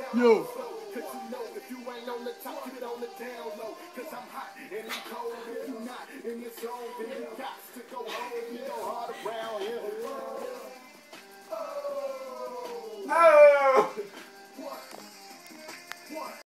Yo. Cause you know if you ain't on the top, keep it on the down low. Cause I'm hot and I'm cold. If you not in your zone, then you got